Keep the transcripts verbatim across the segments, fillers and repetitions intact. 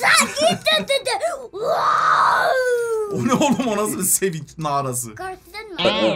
Sen git dedi. O ne oğlum, o nasıl bir sevinç narası? Korktun mu?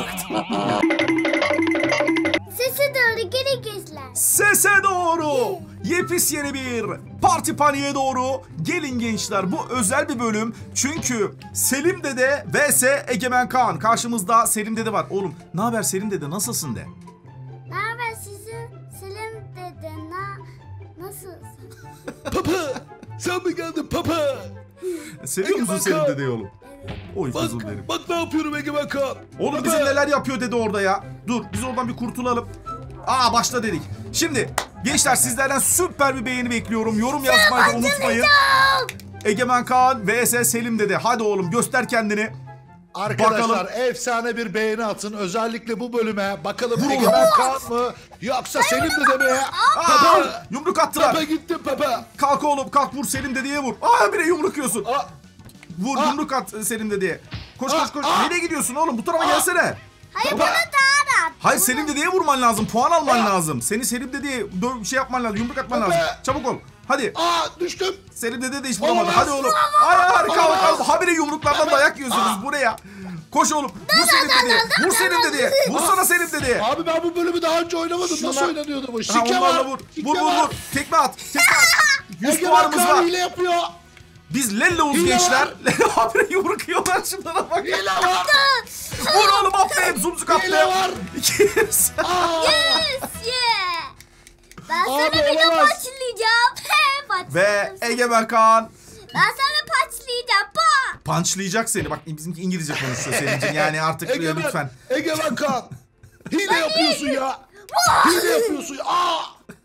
Sese doğru geri gözler. Sese doğru. Yepis yeni bir parti paniğe doğru. Gelin gençler, bu özel bir bölüm. Çünkü Selim Dede vs Egemen Kaan. Karşımızda Selim Dede var. Oğlum ne haber Selim Dede, nasılsın de? Ne haber sizi? Selim Dede na nasılsın? Papa! Sen mi geldin papa? Seviyor musun Egemen Selim Kaan. Dede'yi oğlum? Oy Bak, kızım benim. bak ne yapıyorum Egemen Kaan. Oğlum Papa. bize neler yapıyor dede orada ya. Dur biz oradan bir kurtulalım. Aa başla dedik. Şimdi gençler sizlerden süper bir beğeni bekliyorum. Yorum yazmayı da unutmayın. Egemen Kaan vs Selim Dede. Hadi oğlum göster kendini. Arkadaşlar Bakalım. efsane bir beğeni atın. Özellikle bu bölüme. Bakalım Vur oğlum. Egemen Kaan mı? Yoksa Selim Dede mi? Aa, Papa! yumruk attılar. Papa gitti papa. Kalk oğlum kalk, vur Selim Dede'ye vur. Aa bire yumruk yiyorsun. Aa, Vur Aa. yumruk at Selim Dede'ye. Koş Aa, koş koş. aa. Nereye gidiyorsun oğlum? Bu tarafa Aa. gelsene. Hayır Baba. bunu daha da. Hayır Selim Dede'ye vurman lazım. Puan alman lazım. Seni Selim Dede'ye dö- şey yapman lazım. Yumruk atman Baba. lazım. Çabuk ol. Hadi. aa düştüm. Selim Dede de iş bulamadı. Olamaz. Hadi oğlum. Ay harika Olamaz. harika. Habire yumruklardan dayak yiyorsunuz buraya. Koş oğlum. Vur Selim Dede'ye. Vur Selim Dede'ye. Vursana Selim Dede'ye. Abi ben bu bölümü daha önce oynamadım. Şuna- Nasıl oynanıyordu bu? Ha, Şike onlarla var. vur. şike Vur vur var. vur. Tekme at. Tekme at. yüz Egemen puanımız Kaan var. hile yapıyor. Biz Lello'uz Hile gençler. var. Lello habire yumruk yiyorlar. Şunlara bak. Hile var. Vur oğlum aferin. Zumzuk attı. Hile var. İkiyiz. Aa. Yes yeah. Ben Abi, sana bir de olamaz. paçlayacağım. Paçladım Ve seni. Egemen Kaan Ben sana paçlayacağım. Pa. punchlayacak seni. Bak bizimki İngilizce konuşuyor Selin'cim. Yani artık Egemen, lütfen. Egemen Kaan. Hile yapıyorsun ya. Hile yapıyorsun ya. Aa.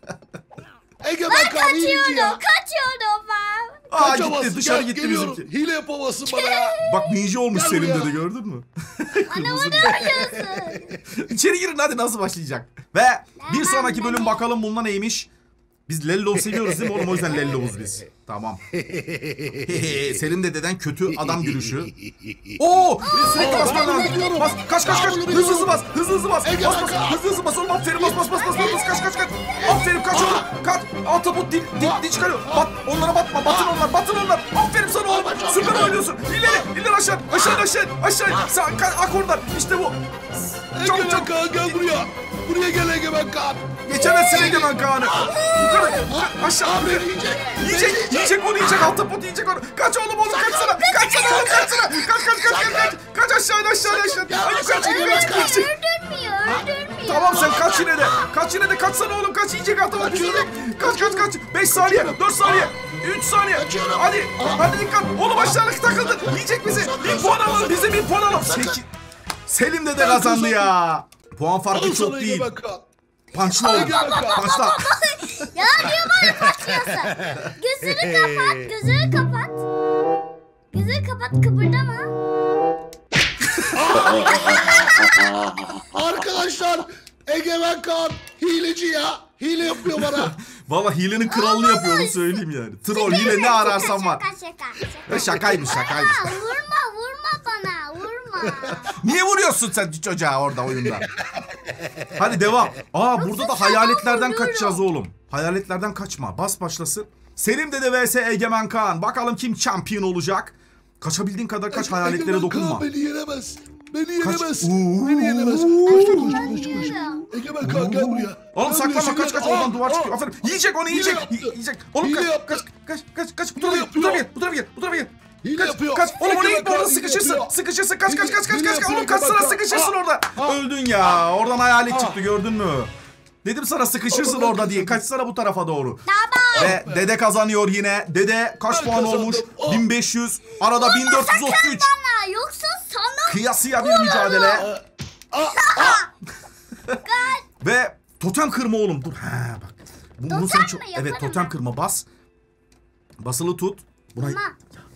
Egemen Ben Kaan hileci kaçıyorum. ya. Kaçıyorum ben. Aa Kaçamazsın. gitti dışarı Gel, gitti geliyorum. bizimki. Hile yapamazsın bana ya. Bak ninja olmuş Gel Selim buraya. Dede, gördün mü? Bana vuruyorsun. İçeri girin hadi, nasıl başlayacak? Ve bir sonraki bölüm bakalım bunda neymiş? Biz Lello seviyoruz değil mi oğlum? O yüzden Lello'uz biz. Tamam. Selim Dede'den kötü adam gülüşü. Oo! Sürekli basman lazım. Bas, kaç kaç kaç. Hızlı hızlı bas. Hızlı hızlı bas. Bas bas. Hızlı hızlı bas oğlum. Aferin bas bas bas bas bas. Kaç kaç kaç. Aferin kaç oğlum. Kaç. Ahtapot dil dil dil çıkarıyor. Bat, onlara batma. Batın onlar. Batın onlar. Aferin sana oğlum. Süper oynuyorsun. İleri. İleri aşağı. Aşağı aşağı. Aşağı. Sağ. Ak oradan. İşte bu. Çok Egemen çok. Kaan gel buraya. Buraya gel Egemen Kaan. Geçemezsin Egemen Kaan'ı. Yukarı. Aşağı. Abi yiyecek. Yiyecek, yiyecek onu, yiyecek ahtapot yiyecek onu. Kaç oğlum oğlum, kaçsana. Kaçsana oğlum, kaçsana. Kaç kaç kaç kaç kaç. Kaç aşağıya aşağıya aşağıya. Hadi kaç kaç kaç. Öldürmüyor. Öldürmüyor. Tamam sen kaç yine de. Kaç yine de, kaçsana oğlum, kaç, yiyecek ahtapot yiyecek. Kaç kaç kaç. beş saniye, dört saniye. üç saniye. Hadi. Hadi dikkat. Oğlum aşağılık takıldın. Yiyecek bizi. Bir puan alalım. Bize bir puan alalım. Sekiz. Selim de de kazandı ya. Puan farkı Alın çok sana değil. Egemen Kaan. Punchla oğlum. Egemen Kaan. Punchla. Ya niye bana paçlıyorsun? Gözünü kapat. Gözünü kapat. Gözünü kapat, kıpırdama. Arkadaşlar Egemen Kaan hileci ya. Hile yapıyor bana. Valla hilenin kralını yapıyor, onu söyleyeyim yani. Troll hile ne ararsan var. Şaka şaka şaka. Ya şakaymış şakaymış. Aa, vurma vurma bana vurma. Niye vuruyorsun sen çocuğa orada oyunda? Hadi devam. Aa burada da hayaletlerden kaçacağız oğlum. Hayaletlerden kaçma. Bas başlasın. Selim Dede vs Egemen Kaan. Bakalım kim şampiyon olacak. Kaçabildiğin kadar kaç, hayaletlere Egemen dokunma. Kaan beni yenemez. Beni Kaç. yenemez. Oo. Beni yenemez. Koş koş koş koş. Egemen Kaan gel buraya. Oğlum Gel saklanma, buraya, kaç gel. kaç, oradan Aa, duvar aa. çıkıyor. Aferin. Yiyecek onu, yiyecek. yaptı. Yiyecek. Oğlum Hile kaç, yaptı. kaç kaç kaç kaç. Bu tarafa Hile gel. Bu tarafa yapıyor. gel. Bu tarafa gel. Bu tarafa gel. Hile Kaç, yapıyor. kaç. Oğlum oraya Egemen gitme, orada Kaan hile sıkışırsın. yapıyor. Sıkışırsın. Kaç kaç kaç kaç Hile kaç. yapıyor Oğlum kaçsana, Egemen Kaan. sıkışırsın Aa, orada. aa. Öldün ya. Oradan hayalet Aa. çıktı, gördün mü? Dedim sana sıkışırsın Ama ben orada diye. kazandım. Kaçsana bu tarafa doğru. Tamam. Ve Dede kazanıyor yine. Dede kaç Ben puan kazandım. olmuş? Aa. bin beş yüz. Arada bin dört yüz otuz üç. Bana yoksa sana. Kıyasıya bir mücadele. Aa, aa. Ve totem kırma oğlum. Dur. Ha bak. Bunu Totem sen mi? çok... Yaparım Evet totem ben. kırma, bas. Basılı tut. Buna... Tamam.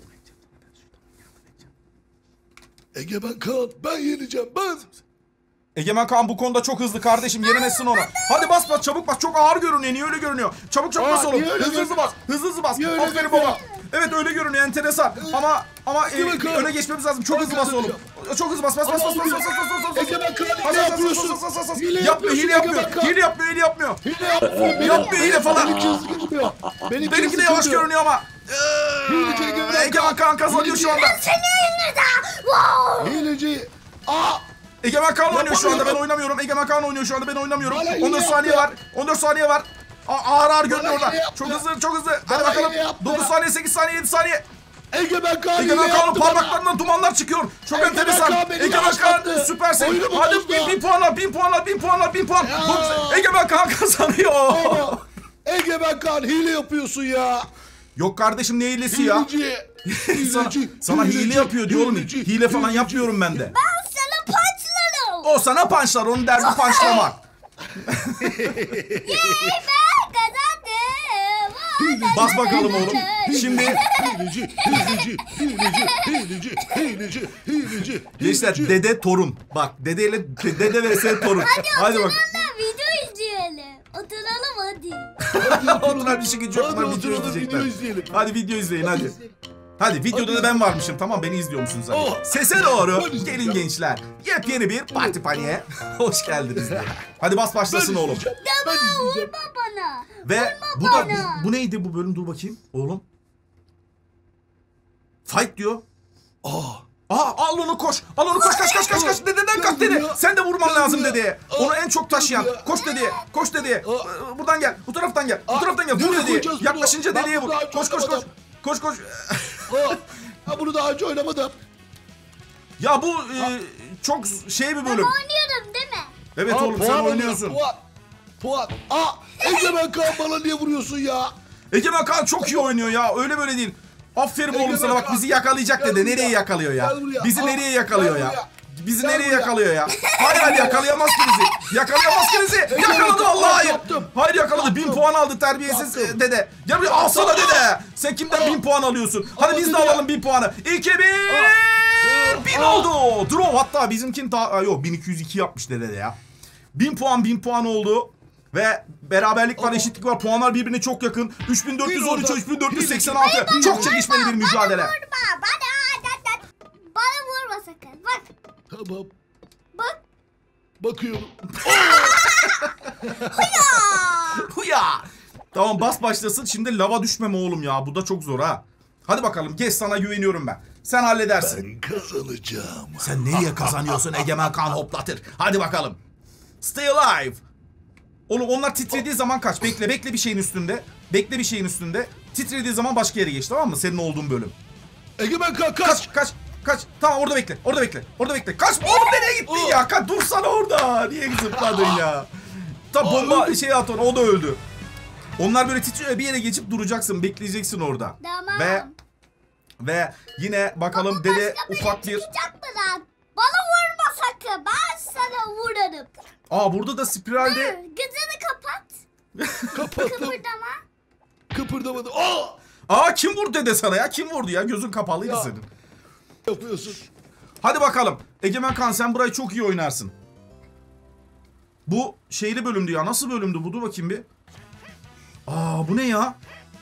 Egemen Kaan ben yeneceğim ben. Egemen Kaan bu konuda çok hızlı kardeşim, yenemezsin onu. Hadi bas bas, çabuk bas, çok ağır görünüyor, niye öyle görünüyor? Çabuk çabuk Aa, bas oğlum, niye öyle hızlı hızlı bas, hızlı hızlı bas. Niye öyle Aferin görünüyor? baba. Evet öyle görünüyor, enteresan. Ama ama e, Egemen Kaan. öne geçmemiz lazım, çok Ben hızlı bas oğlum. Çok hızlı bas bas bas bas bas bas bas bas bas. Egemen Kaan Bas, hile bas, bas, yapıyorsun. bas, bas, bas, bas. Hile Yapmıyor, hile yapmıyor, Egemen Kaan. hile yapmıyor, hile yapmıyor. Hile yapmıyor. Benim- Yapmıyor hile falan. Benimki hızlı gitmiyor. Benimki Benimki de hızlı yavaş gitmiyor. görünüyor ama. Hileci Egemen Egemen Kaan kazanıyor şu anda. Seni yenir daha. Wow. Hileci. Aa. Egemen Kaan oynuyor şu anda, ben Yapamıyorum. oynamıyorum. Egemen Kaan oynuyor şu anda, ben oynamıyorum. Hala on dört hile saniye yaptı. var. on dört saniye var. A- ağır ağır görünüyor Hala orada. hile yaptı. Çok hızlı, çok hızlı. Hadi Hala bakalım. hile yaptı. dokuz saniye, sekiz saniye, yedi saniye. Egemen Kaan Egemen hile Kaan'ın yaptı bana. parmaklarından dumanlar çıkıyor. Çok Egemen enteresan. Kaan beni Egemen Kaan yavaşlattı. süpersin. Oyunumu Hadi bozdu. bin, bin puan al, bin puan al, bin puan al, bin puan. Ya. Bu- Egemen Kaan kazanıyor. Aa, Egemen Kaan hile yapıyorsun ya. Yok kardeşim, ne hilesi ya? Hileci. Sana, Hileci. sana hile hileci, yapıyor diyor oğlum. hileci, Hile falan hileci. yapmıyorum ben de. Ben sana punchlarım. O sana punchlar, onun derdi punchramak. Yey ben kazandım. Vay, Bas bakalım oğlum. kazandım. Şimdi Hileci, hileci, hileci, hileci, hileci, hileci, gençler, hileci. dede torun. Bak, dedeyle dede vs torun. Hadi Hadi bak. oturalım video izleyelim. Oturalım hadi. Oturan bir şey gücü yok. Hadi Bunlar video oturalım, izleyecekler. video izleyelim. Hadi video izleyin hadi. Hadi videoda Hadi. da ben varmışım, tamam, beni izliyormuşsunuz zaten. Oh. Sese doğru Ben izleyeceğim. gelin gençler. Yepyeni bir parti paniğe hoş geldiniz diye. Hadi bas başlasın Ben oğlum. izleyeceğim, ben Tamam izleyeceğim. vurma bana. Ve Vurma bu da bana. bu, bu neydi bu bölüm, dur bakayım oğlum. Fight diyor. Aa, Aa, al onu, koş. Al onu, koş, kaç kaç kaç kaç. Dededen kaç dedi. Sen de vurman Gel lazım buraya. dedeye. Aa, Onu en çok taşıyan. gel buraya. Koş dedeye. Koş dedeye. Aa. Ee, Buradan gel. Bu taraftan gel. Bu Aa, taraftan gel. Vur nereye dedeye. koyacağız bunu? Yaklaşınca Ben dedeye vur. bunu daha Koş koş koş. oynamadım. Koş koş. aa. Ben bunu daha önce oynamadım. Ya bu e, çok şey bir bölüm. Oynuyorum değil mi? Evet Aa, oğlum, puan sen alıyor, oynuyorsun. Puan. Puan. Aa, Egemen Kaan bana niye vuruyorsun ya? Egemen Kaan çok iyi oynuyor ya. Öyle böyle değil. Aferin oğlum Egemen sana, bak Kaan. bizi yakalayacak Gel dede. buraya. Nereye yakalıyor ya? Gel buraya. Bizi Aa, nereye yakalıyor gel ya? buraya. Bizi Gel nereye buraya. yakalıyor ya? Hayır hayır, yakalayamaz ki bizi. Yakalayamaz ki bizi. Yakaladı Kaan, vallahi, hayır. yaptım. Hayır yakaladı. Bin Yaptım. puan aldı terbiyesiz Yaptım. e, dede. Gel buraya, alsana dede. Sen kimden bin puan alıyorsun? Hadi Aa, biz de dede. alalım bin puanı. İki bin. Aa. Bin Aa. oldu. Draw, hatta bizimkin ta Aa, yok bin iki yüz iki yapmış dede de ya. Bin puan, bin puan oldu. Ve beraberlik var, Aa. eşitlik var. Puanlar birbirine çok yakın. üç bin dört yüz on üç, Bir üç bin dört yüz seksen oldu. altı. Çok çekişmeli bir mücadele. Bana vurma. Bana, bana, bana vurma sakın. Bak. Tamam. Bak. Bakıyorum. Huya. Tamam, bas başlasın. Şimdi lava düşmeme oğlum ya. Bu da çok zor ha. Hadi bakalım, geç, sana güveniyorum ben. Sen halledersin. Ben kazanacağım. Sen nereye kazanıyorsun Egemen Kaan hoplatır. Hadi bakalım. Stay alive. Oğlum onlar titrediği zaman kaç. Bekle bekle bir şeyin üstünde. Bekle bir şeyin üstünde. Titrediği zaman başka yere geç, tamam mı? Senin olduğun bölüm. Egemen Kaan kaç. Kaç kaç kaç. Tamam, orada bekle. Orada bekle. Orada bekle. Kaç. Oğlum nereye gittin ya? Kaç, dursana orada. Niye zıpladın ya? Tam bomba şey at ona, o da öldü. Onlar böyle titriyor, bir yere geçip duracaksın. Bekleyeceksin orada. Tamam. Ve ve yine bakalım dede Başka biri ufak bir. çıkacak mı lan? Bana vurma sakın. Ben sana vurarım. Aa, burada da spiralde. Gözünü kapat. Kapattım. Kıpırdama. Kıpırdamadım. Aa! Aa, kim vurdu dede sana ya? Kim vurdu ya? Gözün kapalıydı Ya. senin. Yapıyorsun. Hadi bakalım. Egemen Kaan, sen burayı çok iyi oynarsın. Bu şeyli bölümdü ya. Nasıl bölümdü bu? Dur bakayım bir. Aa, bu ne ya?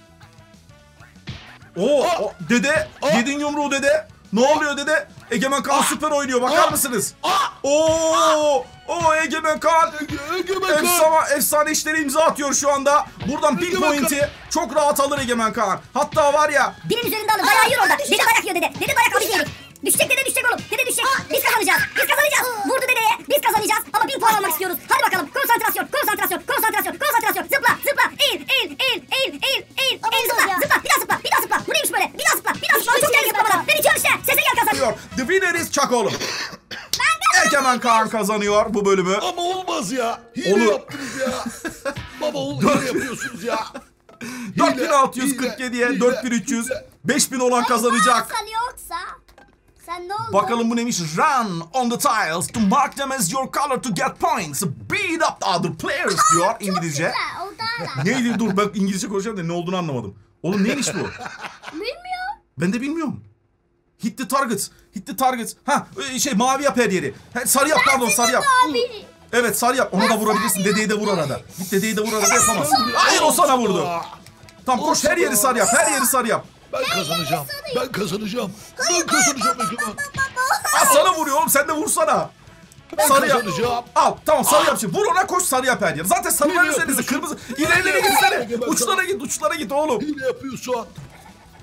Oo, Aa! o, dede. Aa! Yedin yumruğu dede. Ne oluyor dede? Egemen Kaan süper oynuyor. Bakar Aa! mısınız? Aa! Oo! Oo, Egemen Kaan. Ege- Egemen Kaan. Efsane, efsane işleri imza atıyor şu anda. Buradan pin Egemen point'i çok rahat alır Egemen Kaan. Hatta var ya, Birin üzerinde alın. Dayağı yiyor orada. Dede dayak yiyor dede. Dede dayak aldı yedik. Düşecek dede, düşecek oğlum. Dede düşecek. Biz kazanacağız. Biz kazanacağız. Vurdu dedeye. Biz kazanacağız. Ama bin puan almak istiyoruz. Hadi bakalım. Konsantrasyon. Konsantrasyon. Konsantrasyon. Konsantrasyon. Zıpla. Zıpla. Eğil. Eğil. Eğil. Eğil. Eğil. Eğil. Eğil. Zıpla. Zıpla. Bir daha zıpla. Bir daha zıpla. Bu neymiş böyle? Bir daha zıpla. Bir daha zıpla. Çok iyi zıplamadan. Ben içiyorum işte. Sese gel kazan. diyor. The winner is Chuck oğlum. Egemen Kaan kazanıyor bu bölümü. Ama olmaz ya. Hile Olur. yaptınız ya. Baba oğlum hile yapıyorsunuz ya. dört bin altı yüz kırk yediye hile, dört bin üç yüz. hile. beş bin olan kazanacak. Sen yoksa. Sen ne oldu? Bakalım bu neymiş? Run on the tiles to mark them as your color to get points. Beat up the other players diyor İngilizce. Güzel, o da var. Neydi? Dur, ben İngilizce konuşacağım da ne olduğunu anlamadım. Oğlum neymiş bu? Bilmiyorum. Ben de bilmiyorum. Hit the target. Hit the target. Ha şey, mavi yap her yeri. Ha, sarı yap, pardon, sarı yap. Abi. Evet, sarı yap. Ona da vurabilirsin. Dedeyi de vur arada. Git dedeyi de vur arada, yapamazsın. Hayır, o sana vurdu. Tamam, koş, her yeri sarı yap. Her yeri sarı yap. Ben kazanacağım. Ben kazanacağım. Ben kazanacağım Egemen. Aa, sana vuruyor oğlum, sen de vursana. Ben Sarı yap. kazanacağım. Al, tamam, sarı yap şimdi. Vur ona, koş, sarı yap her yeri. Zaten sarılar Hile üzerinde, yapıyorsun. kırmızı. İlerilere gitsene. Egemen Uçlara git, uçlara git oğlum. Hile yapıyorsun.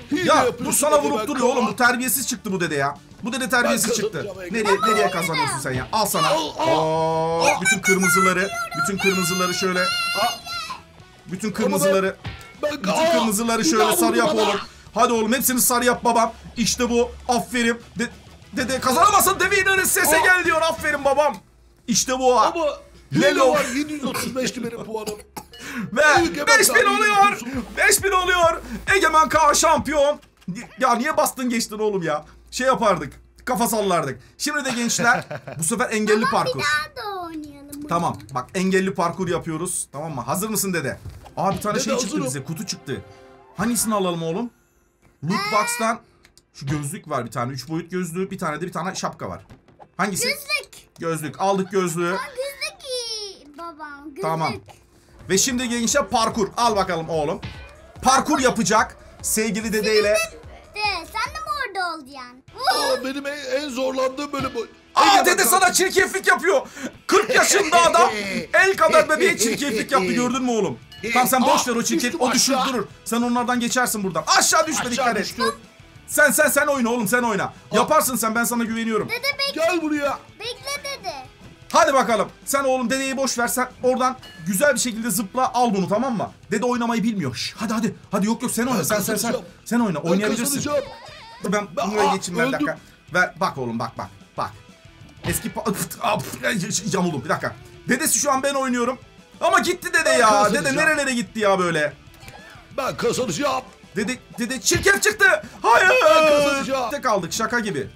Hile Ya yapıyorsun dur sana Egemen vurup duruyor oğlum. Kaan. Bu terbiyesiz çıktı bu dede ya. Bu dede terbiyesiz Ben çıktı. kazanacağım Nereye Egemen. nereye kazanıyorsun sen ya? Al sana. Al, al. Oo, bütün kırmızıları, bütün kırmızıları şöyle. Bütün kırmızıları, Ben, bütün Aa, kırmızıları bir şöyle daha sarı vurdu yap bana. oğlum. Hadi oğlum hepsini sarı yap babam. İşte bu. Aferin. De, dede kazanamazsın. Devi'nin sese Aa. gel diyor. Aferin babam. İşte bu. Ama hile Lelo. var, yedi yüz otuz beşti benim puanım. Ve Egemen beş bin Kaan oluyor. yapıyorsun. beş bin oluyor. Egemen Kaan şampiyon. Ya niye bastın geçtin oğlum ya? Şey yapardık. Kafa sallardık. Şimdi de gençler bu sefer engelli parkur. Bir daha da oynayalım. Tamam bak engelli parkur yapıyoruz. Tamam mı? Hazır mısın dede? Aa bir tane Dede, şey çıktı hazırım. bize. Kutu çıktı. Hangisini alalım oğlum? Loot box'tan şu gözlük var bir tane. Üç boyut gözlüğü. Bir tane de bir tane şapka var. Hangisi? Gözlük. Gözlük. Aldık gözlüğü. Aa, gözlük iyi babam. Gözlük. Tamam. Ve şimdi gençler parkur. Al bakalım oğlum. Parkur yapacak sevgili dedeyle. De, sen de mi orada olacaksın? Aa, benim en, en zorlandığım bölüm bu. Aa Egemen dede Kaan. sana çirkeflik yapıyor. kırk yaşında adam el kadar bebeğe çirkeflik yaptı gördün mü oğlum? Tamam sen boş ver o çirkef. Düştüm O düşür aşağı. durur. Sen onlardan geçersin buradan. Aşağı düşme dikkat Aşağı et. düştüm. Sen sen sen oyna oğlum sen oyna. Yaparsın sen ben sana güveniyorum. Dede bekle, Gel buraya. bekle dede. Hadi bakalım. Sen oğlum dedeyi boş ver sen oradan güzel bir şekilde zıpla al bunu tamam mı? Dede oynamayı bilmiyor. Şş, hadi hadi. Hadi yok yok sen oyna. Ben Sen sen sen. kazanacağım. Sen oyna Ben oynayabilirsin. kazanacağım. Dur ben Ben- buraya Aa, geçeyim ben bir öldüm. dakika. Ver bak oğlum bak bak bak. Eski pa- Aa, pf, yamuldum bir dakika. Dedesi şu an ben oynuyorum. Ama gitti dede Ben ya. kazanacağım. Dede nerelere gitti ya böyle. Ben kazanacağım. Dede dede çirkef çıktı. Hayır. Ben kazanacağım. Tek kaldık şaka gibi.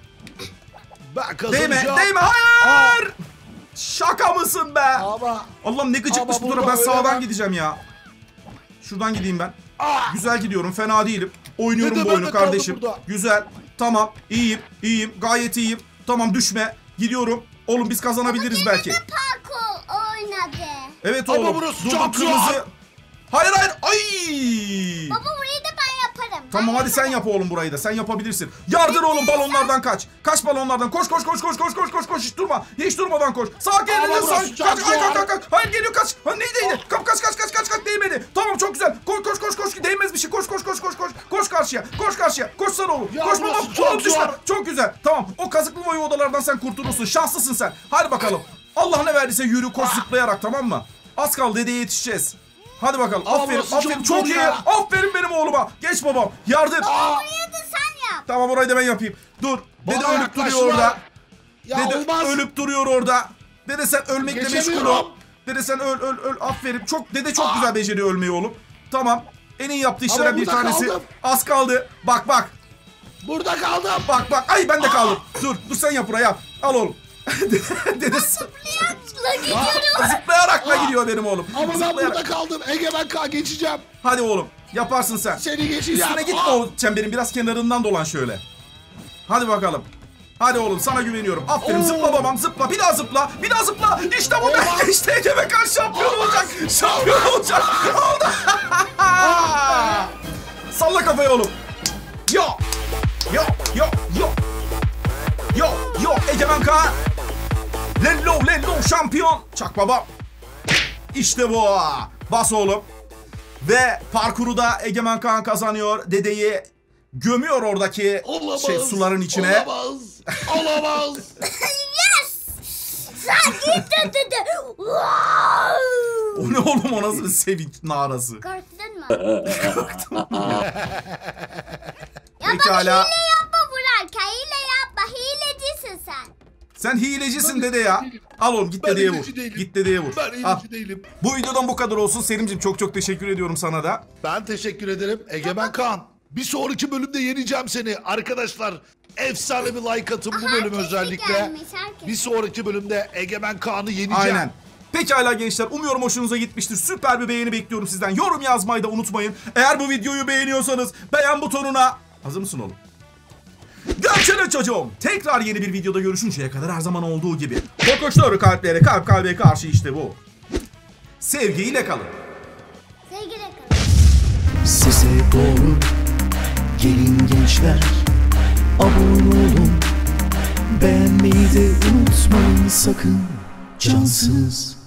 Ben kazanacağım. Değme değme hayır. Şaka mısın be? Ama Allah'ım ne gıcıkmış Ama bu dura. burada Ben sağdan öyle ben- gideceğim ya. Şuradan gideyim ben. Aa! Güzel gidiyorum. Fena değilim. Oynuyorum Dede, bu ben oyunu de kaldım kardeşim. burada. Güzel. Tamam. İyiyim. İyiyim. Gayet iyiyim. Tamam düşme. Gidiyorum. Oğlum biz kazanabiliriz belki. Parkur oynadı. Evet Ama oğlum. burası Dur, çok dur, kırmızı. zor. Hayır hayır. Ay. Baba burayı da ben yaparım. Tamam Ben hadi sen yaparım. yap oğlum burayı da. Sen yapabilirsin. Yardır oğlum balonlardan kaç. Kaç balonlardan. Koş koş koş koş koş koş koş koş. Hiç durma. Hiç durmadan koş. Sağ Ama gelin burası sağ. çok Kaç kaç zor. kaç kaç. Hayır geliyor kaç. Ha neydi neydi? Kap kaç kaç kaç kaç kaç değmedi. Tamam çok güzel. Koş koş koş koş. Değmez bir şey. Koş koş koş koş koş. Koş karşıya. Koş karşıya. Koşsana oğlum. Ya Koş burası babam. çok Oğlum düşme. zor. Çok güzel. Tamam. O kazıklı boyu odalardan sen kurtulursun. Şanslısın sen. Hadi bakalım. Allah ne verdiyse yürü koş zıplayarak tamam mı? Az kaldı dedeye yetişeceğiz. Hadi bakalım. Ama Aferin. burası Aferin. çok Çok zor iyi. ya. Aferin benim oğluma. Geç babam. Yardır. Burayı da sen yap. Tamam orayı da ben yapayım. Dur. Dede Bana ölüp duruyor yaklaştılar. orada. ya Dede olmaz. ölüp duruyor orada. Dede sen ölmekle meşgul Geçemiyorum. ol. Dede sen öl öl öl. Aferin. Çok dede çok güzel beceriyor ölmeyi oğlum. Tamam. En iyi yaptığı işlerden Ama bir burada tanesi. kaldım. Az kaldı. Bak bak. Burada kaldım. Bak bak. Ay ben de kaldım. Dur. Dur sen yap buraya yap. Al oğlum. Dede La gidiyorum. zıplayarak da gidiyor benim oğlum. Ama ben Zıplayarak. burada kaldım. Egemen Kaan geçeceğim. Hadi oğlum. Yaparsın sen. Seni geçeceğim. Üstüne gitme Aa! o çemberin biraz kenarından dolan şöyle. Hadi bakalım. Hadi oğlum sana güveniyorum. Aferin Oo. zıpla babam zıpla. Bir daha zıpla. Bir daha zıpla. İşte bu be. İşte Egemen Kan şampiyon olacak. Şampiyon olacak. Oldu. Salla kafayı oğlum. Yo. Yo. Yo. Yo. Yo. Yo. Egemen Kan. Lello. Lello şampiyon. Çak baba. İşte bu. Bas oğlum. Ve parkuru da Egemen Kan kazanıyor. Dedeyi gömüyor oradaki Olamaz. şey suların içine. Olamaz. Olamaz. Yes. Sen gittin dede. Wow. O ne oğlum o nasıl bir sevinç narası. Korktun mu? Ya bak Pekala. hile yapma Burak. Hile yapma. Hilecisin sen. Sen hilecisin dede ya. Al oğlum git Ben dedeye vur. hileci değilim. Git dedeye vur. Ben Al. iyileci değilim. Bu videodan bu kadar olsun. Selim'ciğim çok çok teşekkür ediyorum sana da. Ben teşekkür ederim. Egemen Kaan. Bir sonraki bölümde yeneceğim seni. Arkadaşlar efsane bir like atın bu bölüm Herkes özellikle. gelmiş, herkes. Bir sonraki bölümde Egemen Kaan'ı yeneceğim. Aynen. Pekala gençler umuyorum hoşunuza gitmiştir. Süper bir beğeni bekliyorum sizden. Yorum yazmayı da unutmayın. Eğer bu videoyu beğeniyorsanız beğen butonuna... Hazır mısın oğlum? Görüşürüz çocuğum. Tekrar yeni bir videoda görüşünceye kadar her zaman olduğu gibi. Kokoşları kalplere kalp kalbe karşı işte bu. Sevgiyle kalın. Sevgili kalın. Size doğru gelin gençler, abone olun, beğenmeyi de unutmayın sakın, cansız.